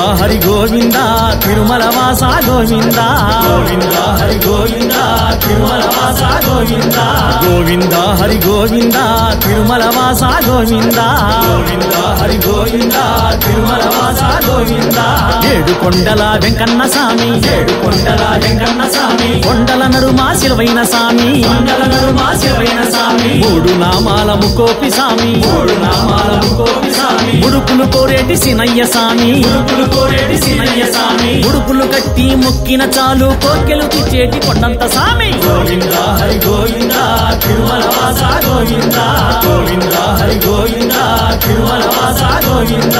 హరి గోవింద తిరుమల వాస గోవింద గోవింద హరి గోవింద తిరుమల వాస గోవింద గోవింద హరి గోవింద తిరుమల వాస గోవింద గోవింద హరి గోవింద తిరుమల వాస గోవింద ఏడు కొండల వెంకన్న సామి ఏడు కొండల వెంకన్న స్వామి కొండల నరుమా శిలవైన సామి కొండల నరుమా శివైన స్వామి మూడు నామాల ముకోపి సామి మూడు నామాల కోపి స్వామి ముడుపులు కోరేటి సినయ్య సామి ముడుపులు కోరేటి సినయ్య స్వామి ముడుపులు కట్టి మొక్కిన చాలు కోర్కెలు తెచ్చేటి కొండంత సామి గోవింద హరి గోవింద తిరుమల వాస గోవింద గోవింద హరి గోవింద తిరుమల వాస గోవింద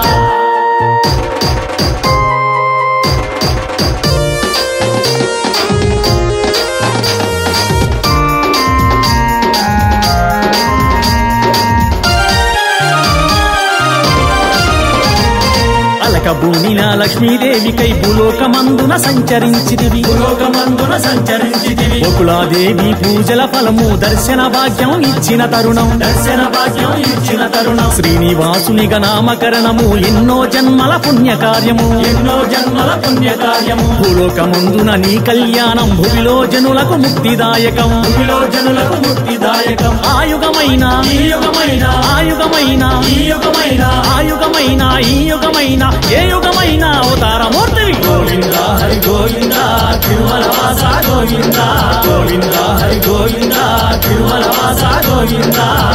భూమిన లక్ష్మీదేవికై భూలోకమందున సంచరించిదివి భూలోకమందున సంచరించితివి బకులాదేవి పూజల ఫలము దర్శన భాగ్యం ఇచ్చిన తరుణం దర్శన భాగ్యం ఇచ్చిన తరుణం శ్రీనివాసునిగా నామకరణము ఎన్నో జన్మల పుణ్యకార్యము ఎన్నో జన్మల పుణ్యకార్యము భూలోకమందున నీ కళ్యాణం భువిలో జనులకు ముక్తిదాయకం భూమిలో జనులకు ముక్తిదాయకం ఆయుగమైన ఈ యుగమైన ఆయుగమైన ఈ యుగమైన ఆయుగమైన ఈ యుగమైన ఏ యుగమైన అవతారమూర్తివి గోవింద హరి గోవింద తిరుమల వాస గోవింద గోవింద హరి గోవింద తిరుమల వాస గోవింద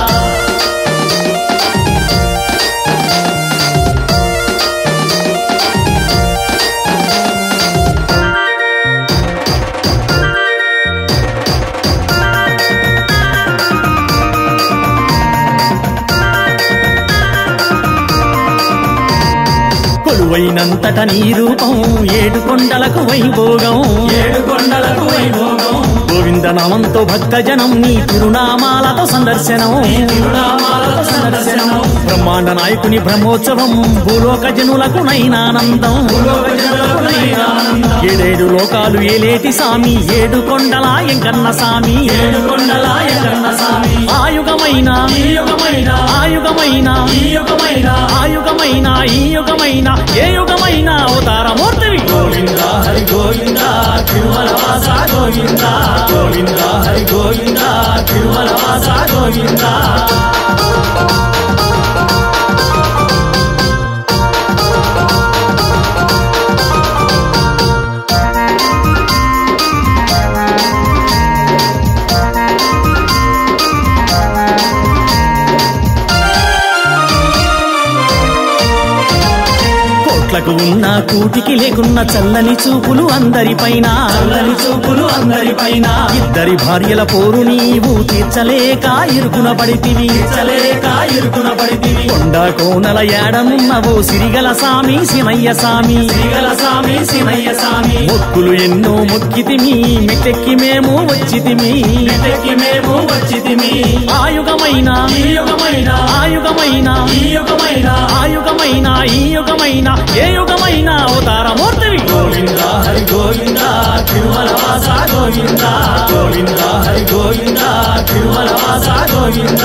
కొలువైనంతట నీ రూపం ఏడు కొండలకు వైభోగం ఏడు కొండలకు వైభోగం గోవింద నామంతో భక్తజనం నీ తిరునామాలతో సందర్శనం తిరునామాలతో సందర్శనం బ్రహ్మాండ నాయకుని బ్రహ్మోత్సవం భూలోక జనులకు నైనానందం భూలోక జనులకు నైనానందం ఏడేడు లోకాలు ఏలేటి సామి ఏడు కొండల ఎంకన్న సామి ఏడు కొండల ఎంకన్న స్వామి ఆయుగమైన ఈ యుగమైన ఆయుగమైన ఈ యుగమైన ఆయుగమైన ఈ యుగమైన ఏ యుగమైన అవతారమూర్తివి గోవింద హరి గోవింద తిరుమల వాస గోవింద గోవింద హరి గోవింద తిరుమల వాస గోవింద కోట్లకు ఉన్న కూటికి లేకున్న చల్లని చూపులు అందరిపైన చల్లని చూపులు అందరిపైన ఇద్దరి భార్యల పోరు నీవు తీర్చలేక ఇరుకున పడితివి చలేక ఇరుకున పడితివి కొండ కోనల ఏడనున్నవో సిరిగల సామి సినయ్య సామి శ్రీగల స్వామి శివయ్య స్వామి మొక్కులు ఎన్నో మొక్కితిమి మెట్టెక్కి మేము వచ్చితిమి మెట్టెక్కి మేము వచ్చితిమి ఆయుగమైన ఈ యుగమైన ఆయుగమైన ఈ యుగమైన ఆయుగమైన ఈ యుగమైన ఏ యుగమైన అవతారమూర్తివి గోవింద హరి గోవింద తిరుమల వాస గోవింద గోవింద హరి గోవింద తిరుమల వాస గోవింద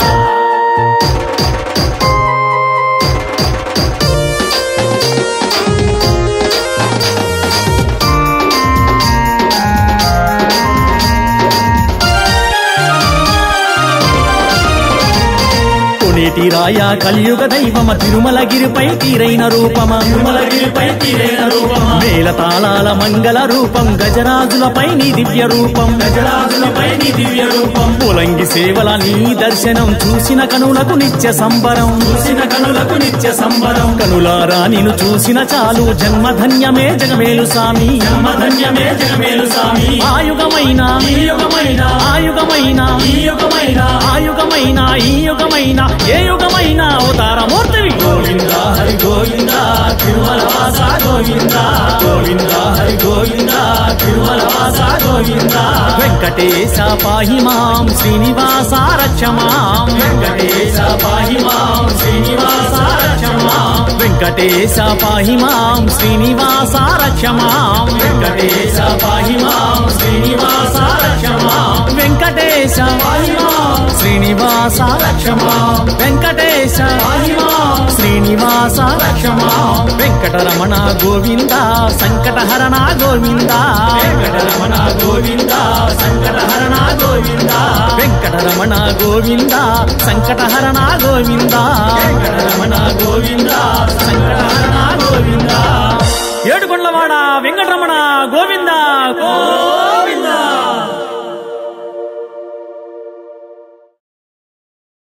కోనేటి రాయ కలియుగ దైవమ తిరుమలగిరిపై తీరైన రూపమ తిరుమలగిరిపై తీరైన రూపమా మేళ తాళాల మంగళ రూపం గజరాజులపై నీ దివ్య రూపం గజరాజులపై నీ దివ్య రూపం పులంగి సేవల నీ దర్శనం చూసిన కనులకు నిత్య సంబరం చూసిన కనులకు నిత్య సంబరం కనులారా నిన్ను చూసిన చాలు జన్మధన్యమే జగమేలు సామి జన్మధన్యమే జగమేలు స్వామి ఆయుగమైన ఈ యుగమైన ఆయుగమైన ఈ యుగమైన ఆయుగమైన ఈ యుగమైన ఏ యుగమైన అవతారమూర్తివి గోవింద హరి గోవింద తిరుమల వాస గోవింద గోవింద హరి గోవింద తిరుమల వాస గోవింద వెంకటేశ పాహి మాం శ్రీనివాస రక్ష మాం వెంకటేశ పాహి మాం శ్రీనివాస రక్ష మాం వెంకటేశ పాహి మాం శ్రీనివాస రక్ష మాం వెంకటేశ పాహి మాం శ్రీనివాస రక్ష మాం వెంకటేశ పాహి మాం శ్రీనివాస రక్షమా వెంకటేశ మహిమా శ్రీనివాస రక్షమా వెంకటరమణ గోవింద సంకటహరణ గోవింద వెంకటరమణ గోవింద సంకటహరణ గోవింద వెంకటరమణ గోవింద సంకటహరణ గోవింద వెంకటరమణ గోవింద